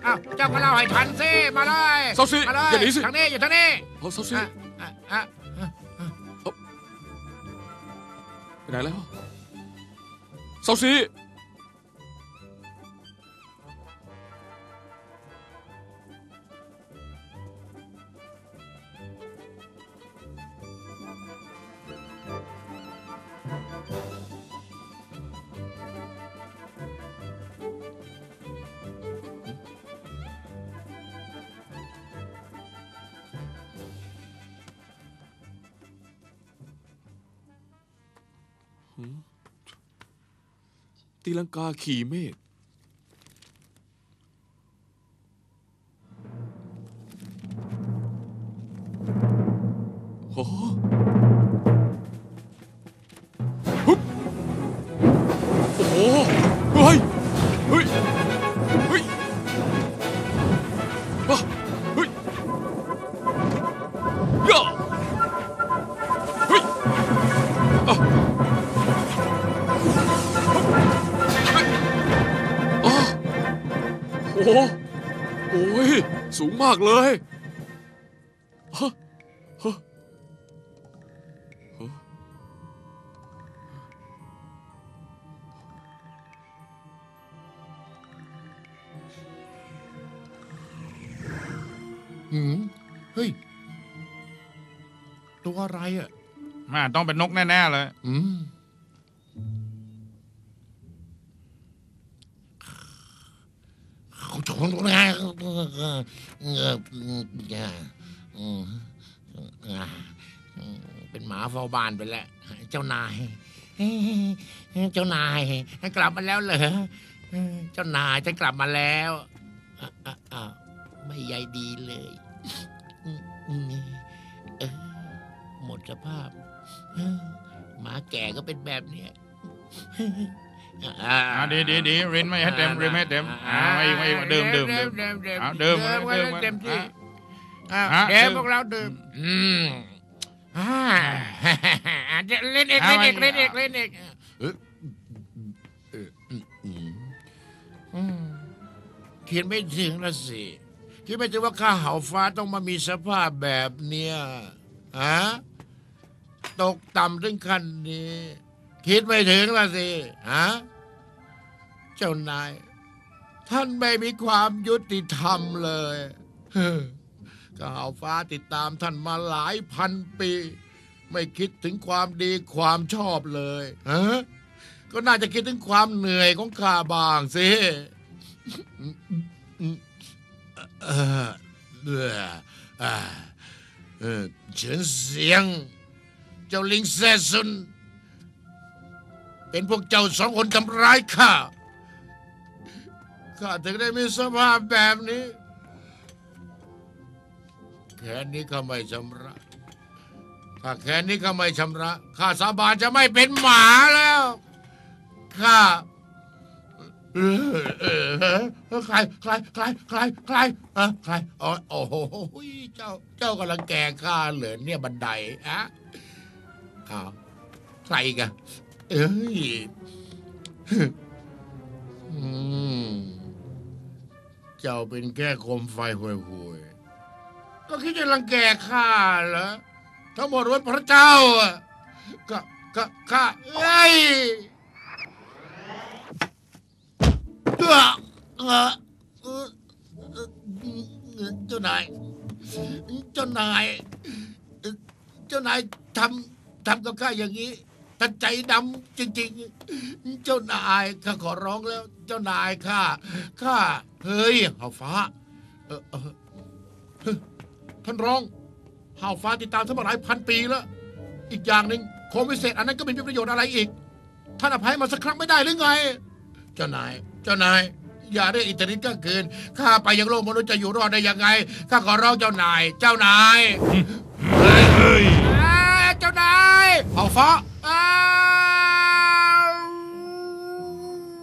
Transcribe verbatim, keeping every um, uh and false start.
อ้าวเจ้าก็เล่าให้ทันสิมาเลยเซาซีมาเลยอย่าหนีสิทางนี้อยู่ทางนี้เอาเซาซีอ่ะอ่ะอ่ะไปไหนแล้วเซาซีตีลังกาขี่เมฆโอ้โหฮึบโอ้โหเฮ้ยเฮ้ยเฮ้ยอ่ะเฮ้ยย่าเฮ้ยอ่ะอ่ะโอ้โหโอ้ยสูงมากเลยฮะฮะหืมเฮ้ยตัวอะไรอ่ะแม่ต้องเป็นนกแน่ๆเลยอืมเขาชนไงเป็นหมาเฝ้าบ้านไปแล้วเจ้านายเจ้านายกลับมาแล้วเหรอเจ้านายฉันกลับมาแล้วอ่ะไม่ใยดีเลยเออหมดสภาพหมาแก่ก็เป็นแบบเนี้ยอ่าดีดีดีรินไม่ให้เต็มรินไม่ให้เต็มอ่าไม่ไม่ดื่มดื่มดื่มดื่มดื่มอ่าดื่มดื่มดื่มเต็มที่อ่าอ่าอ่าเดี๋ยวพวกเราดื่มอืมอ่าเล่นเอกเล่นเอกเล่นเอกเล่นเอกเออเอออืมอืมคิดไม่ถึงละสิคิดไม่ถึงว่าข้าเห่าฟ้าต้องมามีสภาพแบบเนี้ยฮะตกต่ำถึงขั้นนี้ คิดไม่ถึงละสิฮะเจ้านาย ท่านไม่มีความยุติธรรมเลยข้าเห่าฟ้าติดตามท่านมาหลายพันปี ไม่คิดถึงความดีความชอบเลยฮะก็น่าจะคิดถึงความเหนื่อยของข้าบ้างสิเออเออเออเฉินเสียง เจ้าลิงแซ่ซุนเป็นพวกเจ้าสองคนทำร้ายข้าข้าถึงได้มีสภาพแบบนี้แค่นี้ข้าไม่ชำระถ้าแค่นี้ข้าไม่ชำระข้าสาบานจะไม่เป็นหมาแล้วข้าเออเออใครใครใครใครใครอะใครอ๋อโอ้โหเจ้าเจ้ากำลังแก่ข้าเหลือเนี่ยบันไดอะอ้าวใครกันเอ้ยอืมเจ้าเป็นแค่โคมไฟห่วยๆก็คิดจะรังแกข้าเหรอทั้งหมดวันพระเจ้าอ่ะก็ก็ข้าเอ้ยเออเออเออเจ้านายเจ้านายเจ้านายทำทำกับข้าอย่างนี้ท่านใจดำจริงๆเจ้านายข้าขอร้องแล้วเจ้านายข้าข้าเฮ้ยเห่าฟ้าเออเออท่านร้องเห่าฟ้าติดตามท่านมาหลายพันปีแล้วอีกอย่างหนึ่งโคมวิเศษอันนั้นก็ไม่มีประโยชน์อะไรอีกท่านอภัยมาสักครั้งไม่ได้หรือไงเจ้านายเจ้านายอย่าได้อิทธิฤทธิ์ก็เกินข้าไปยังโลกมนุษย์จะอยู่รอดได้ยังไงข้าขอร้องเจ้านายเจ้านายเฮ้ยเจ้านายเห่าฟ้า